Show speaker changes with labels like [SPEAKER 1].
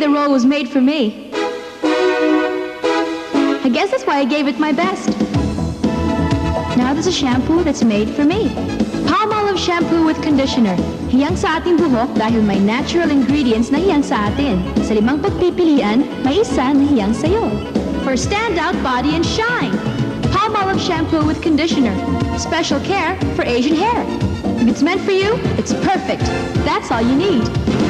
[SPEAKER 1] the role was made for me. I guess that's why I gave it my best. Now there's a shampoo that's made for me. Palmolive shampoo with conditioner. Hiyang sa ating buhok dahil may natural ingredients na hiyang sa atin. Sa 5 pagpipilian, may isa na hiyang sayo. For standout body and shine. Palmolive shampoo with conditioner. Special care for Asian hair. If it's meant for you, it's perfect. That's all you need.